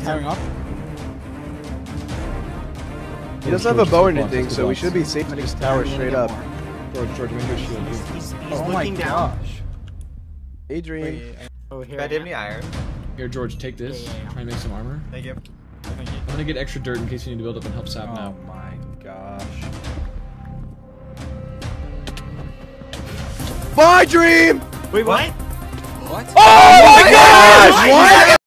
Powering up. He doesn't have a bow or anything, so we should be safe to just tower straight up. George, window shield. He's Oh my looking down. gosh. Adrian. Oh, here. I did any iron. Here, George, take this. Try and make some armor. Thank you. I'm gonna get extra dirt in case you need to build up and help Sap now. Oh my gosh. My dream! Wait, what? What? Oh my gosh! What?